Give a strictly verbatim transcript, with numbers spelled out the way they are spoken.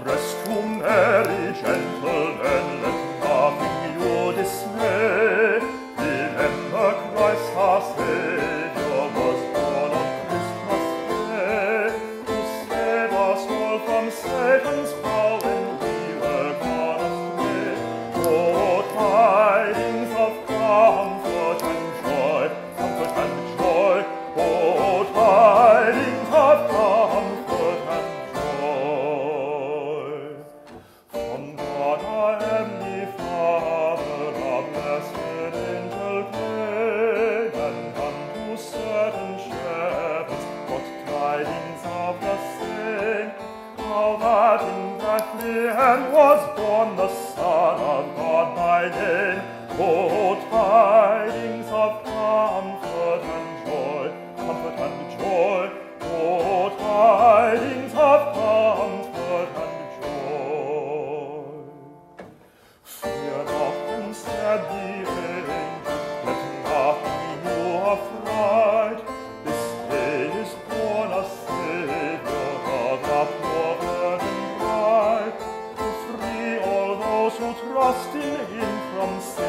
rest to Mary, gentlemen, let nothing you dismay. Remember Christ our Savior was born on Christmas Day, to save us all from Satan's power when we were gone astray. Oh, tidings of comfort and joy, comfort and joy. Oh, tidings of comfort and joy. From God our heavenly Father, our blessed angel came, and unto certain shepherds brought tidings of the same, how that in Bethlehem was born the Son of God by name. Oh, tidings of comfort and joy, comfort and joy. Oh, tidings of comfort and joy. Fear not, then said the angel, let nothing you affright. This day is born a Saviour of the poor virgin bride, to free all those who trust in Him from sin.